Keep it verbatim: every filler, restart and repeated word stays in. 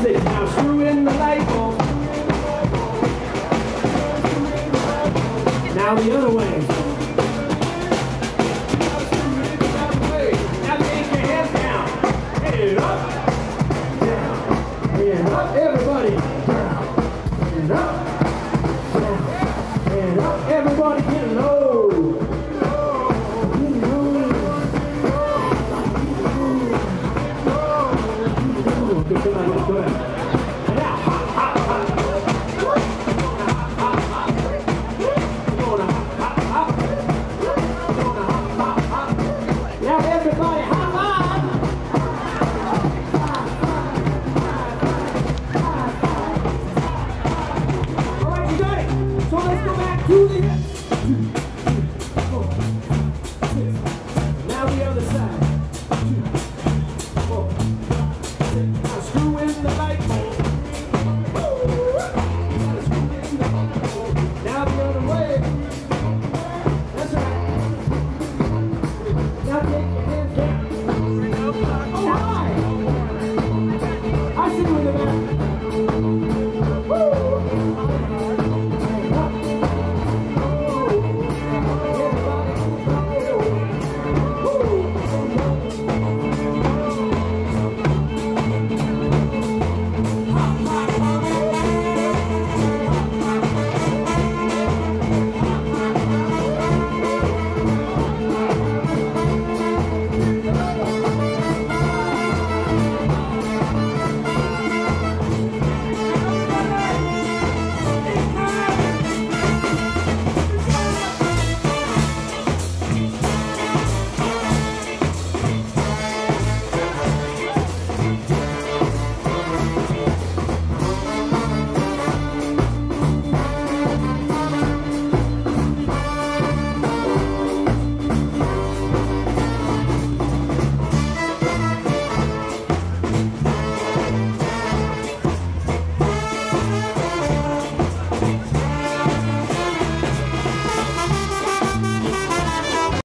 it. Now screw in the light bulb. Now the other way. Now take your hands down. And up. Down. And up. Everybody. Down. And up. Down. And up. Everybody get low. Good, good, good, good. And now, hop, hop, hop. Hop, hop, hop. Gonna hop, hop, hop. Gonna hop, hop, hop. Now everybody hop on. All right, you got it. So let's go back to the